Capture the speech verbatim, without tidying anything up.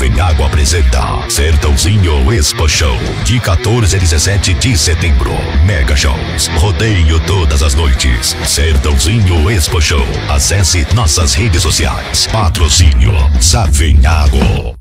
Savenhago apresenta Sertãozinho Exposhow, de quatorze a dezessete de setembro. Mega shows, rodeio todas as noites. Sertãozinho Exposhow. Acesse nossas redes sociais. Patrocínio Savenhago.